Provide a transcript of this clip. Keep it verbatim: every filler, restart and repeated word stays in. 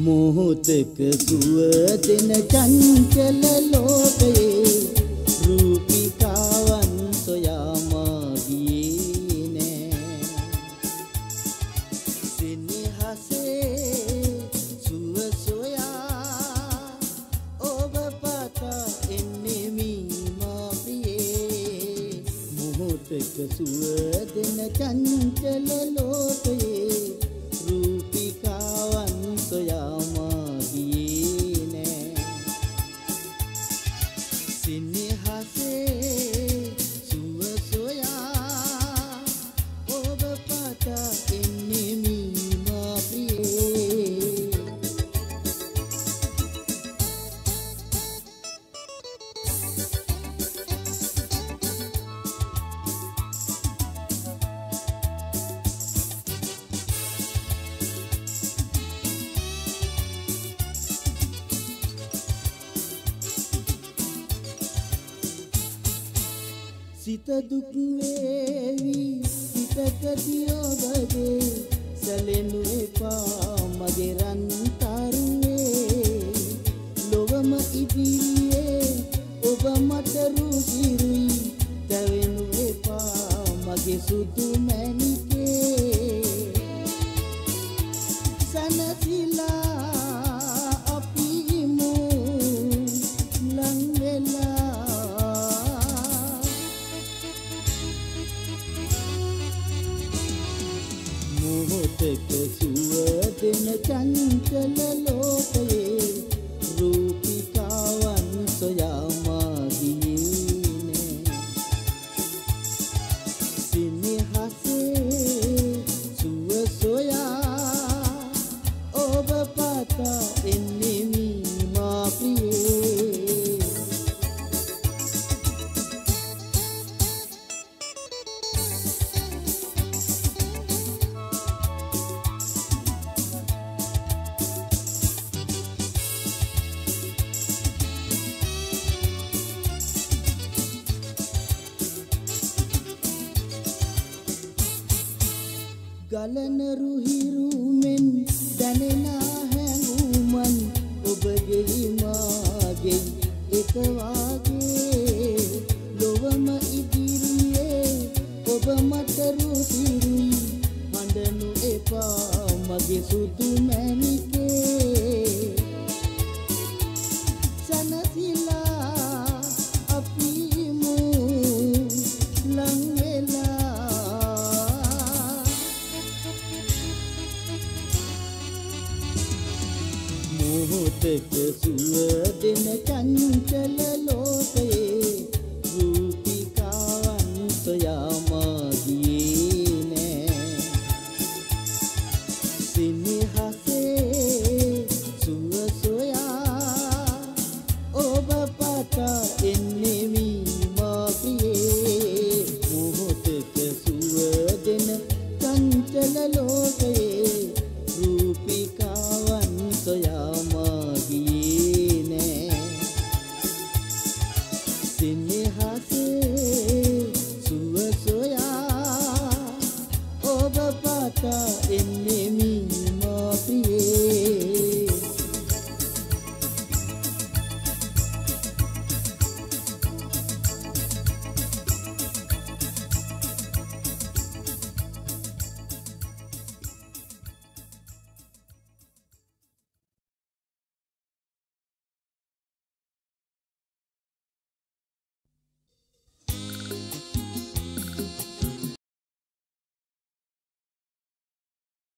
මොහොතක සුව දෙන චංචල ලෝකයේ රූපිකාවන් සොයා මා ගියේ නෑ. සෙනෙහසේ සුව සොයා ඔබ පතා එන්නේ මා ප්‍රියේ. මොහොතක සුව දෙන චංචල ලෝකයේ රූපිකාවන් සොයා මා ගියේ නෑ. සෙනෙහසේ සුව සොයා ඔබ පතා එන්නේ මා ප්‍රියේ. සිත දුක් වේවි සිතකදී ඔබගේ සැලෙනු එපා මගේ රන් තරුවේ. ලොවම ඉදිරියේ ඔබ මට රුසිරුයි දැවෙනු එපා මගේ සුදු මැණිකේ. සනසිලා අපි ඉමු ලං වෙලා. මොහොතක සුව දෙන චංචල ලෝකයේ රූපිකාවන් සොයා මා ගියේ නෑ. සෙනෙහසේ සුව සොයා ඔබ පතා එන්නේ මා ප්‍රියේ. ගලන රුහිරුමෙන් දැනෙන හැඟුමන් ඔබගේ මාගේ එක වාගේ. ලොවම ඉදිරියේ ඔබ මට රුසිරුයි හඬනු එපා මගේ සුදු මැණිකේ. සනසිලා අපි ඉමු ලං වෙලා. මොහොතක සුව දෙන චංචල ලෝකයේ